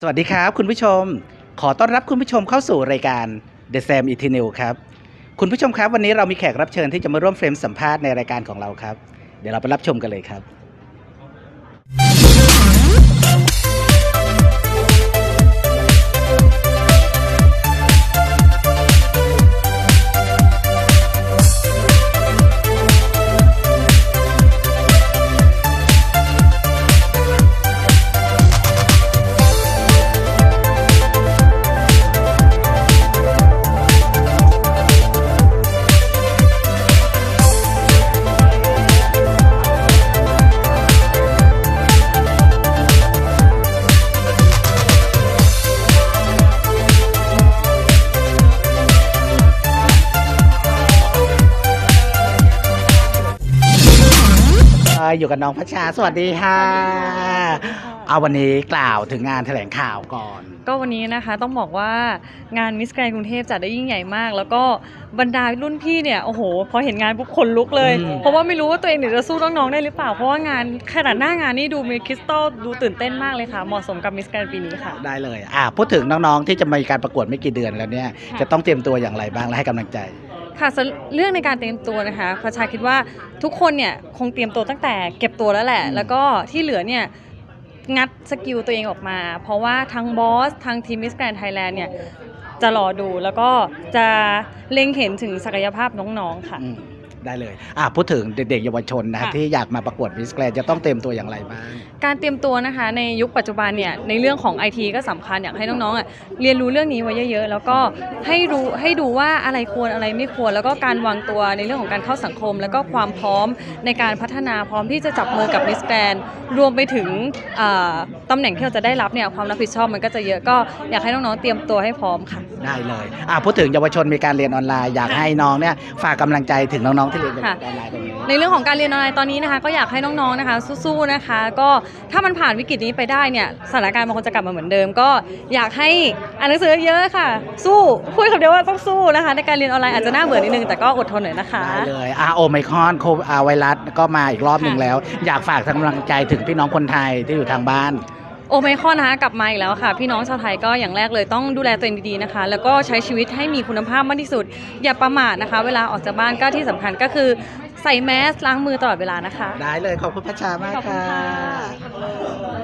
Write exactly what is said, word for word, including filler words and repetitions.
สวัสดีครับคุณผู้ชมขอต้อนรับคุณผู้ชมเข้าสู่รายการ The Sam Eternal ครับคุณผู้ชมครับวันนี้เรามีแขกรับเชิญที่จะมาร่วมเฟรมสัมภาษณ์ในรายการของเราครับเดี๋ยวเราไปรับชมกันเลยครับอยู่กับน้องพัชชาสวัสดีค่ะเอาวันนี้กล่าวถึงงานแถลงข่าวก่อนก็วันนี้นะคะต้องบอกว่างานมิสแกรนด์กรุงเทพจัดได้ยิ่งใหญ่มากแล้วก็บรรดารุ่นพี่เนี่ยโอ้โหพอเห็นงานปุ๊บขนลุกเลยเพราะว่าไม่รู้ว่าตัวเองจะสู้น้องๆได้หรือเปล่าเพราะว่างานขนาดหน้างานนี่ดูมีคริสตัลดูตื่นเต้นมากเลยค่ะเหมาะสมกับมิสแกรนด์ปีนี้ค่ะได้เลยอ่าพูดถึงน้องๆที่จะมีการประกวดไม่กี่เดือนแล้วเนี่ยจะต้องเตรียมตัวอย่างไรบ้างและให้กำลังใจค่ะเรื่องในการเตรียมตัวนะคะพัชชาคิดว่าทุกคนเนี่ยคงเตรียมตัวตั้งแต่เก็บตัวแล้วแหละแล้วก็ที่เหลือเนี่ยงัดสกิลตัวเองออกมาเพราะว่าทั้งบอสทั้งทีมมิสแกรนด์ไทยแลนด์เนี่ยจะรอดูแล้วก็จะเล็งเห็นถึงศักยภาพน้องๆค่ะได้เลยอ่ะพูดถึงเด็กๆเยาวชนนะที่อยากมาประกวดมิสแกรนด์จะต้องเตรียมตัวอย่างไรบ้างการเตรียมตัวนะคะในยุคปัจจุบันเนี่ยในเรื่องของ ไอ ที ก็สำคัญอยากให้น้องๆอ่ะเรียนรู้เรื่องนี้ไว้เยอะๆแล้วก็ให้รู้ให้ดูว่าอะไรควรอะไรไม่ควรแล้วก็การวางตัวในเรื่องของการเข้าสังคมแล้วก็ความพร้อมในการพัฒนาพร้อมที่จะจับมือกับมิสแกรนด์รวมไปถึงตำแหน่งที่เราจะได้รับเนี่ยความรับผิดชอบมันก็จะเยอะก็อยากให้น้องๆเตรียมตัวให้พร้อมค่ะได้เลยอ่ะพูดถึงเยาวชนมีการเรียนออนไลน์อยากให้น้องเนี่ยฝากกำลังใจถึงน้องๆที่เรียนออนไลน์ในเรื่องของการเรียนออนไลน์ตอนนี้นะคะก็อยากให้น้องๆนะคะสู้ๆนะคะก็ถ้ามันผ่านวิกฤตนี้ไปได้เนี่ยสถานการณ์มันคงจะกลับมาเหมือนเดิมก็อยากให้อ่านหนังสือเยอะค่ะสู้พูดคำเดียวว่าต้องสู้นะคะในการเรียนออนไลน์อาจจะน่าเบื่อนิดนึงแต่ก็อดทนหน่อยนะคะได้เลยอ่ะโอไมครอนโควิดไวรัสก็มาอีกรอบหนึ่งแล้วอยากฝากกำลังใจถึงพี่น้องคนไทยที่อยู่ทางบ้านโอไมครอนนะคะกลับมาอีกแล้วค่ะพี่น้องชาวไทยก็อย่างแรกเลยต้องดูแลตัวเองดีๆนะคะแล้วก็ใช้ชีวิตให้มีคุณภาพมากที่สุดอย่าประมาทนะคะเวลาออกจากบ้านก็ที่สำคัญก็คือใส่แมสล้างมือตลอดเวลานะคะได้เลยขอบคุณพัชชามากค่ะ